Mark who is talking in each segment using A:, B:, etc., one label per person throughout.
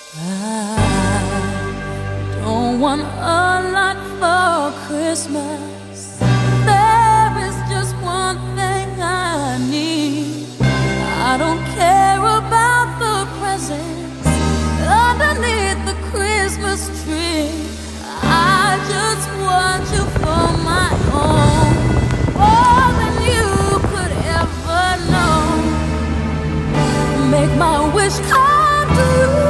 A: I don't want a lot for Christmas. There is just one thing I need. I don't care about the presents underneath the Christmas tree. I just want you for my own, more than you could ever know. Make my wish come true.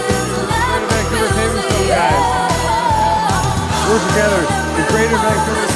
B: Together, the Greater Vancouver